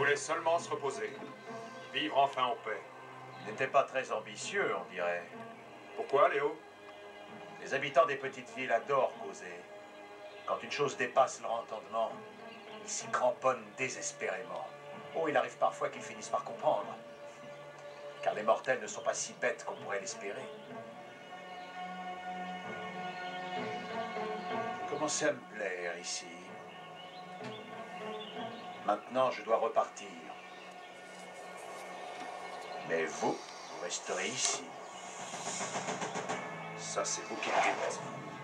voulait seulement se reposer. Vivre enfin en paix. Il n'était pas très ambitieux, on dirait. Pourquoi, Léo? Les habitants des petites villes adorent causer. Quand une chose dépasse leur entendement, ils s'y cramponnent désespérément. Oh, il arrive parfois qu'ils finissent par comprendre. Car les mortels ne sont pas si bêtes qu'on pourrait l'espérer. Vous commencez à me plaire ici. Maintenant, je dois repartir. Mais vous resterez ici. Ça, c'est vous qui le dites.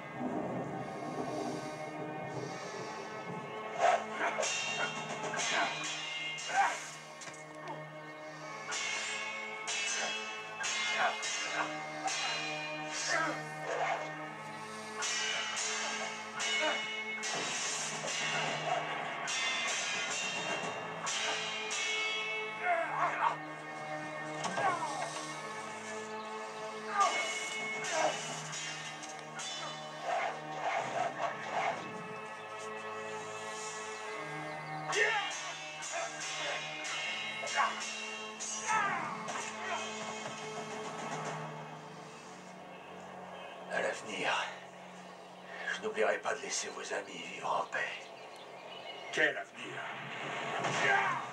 À l'avenir, je n'oublierai pas de laisser vos amis vivre en paix. Quel avenir?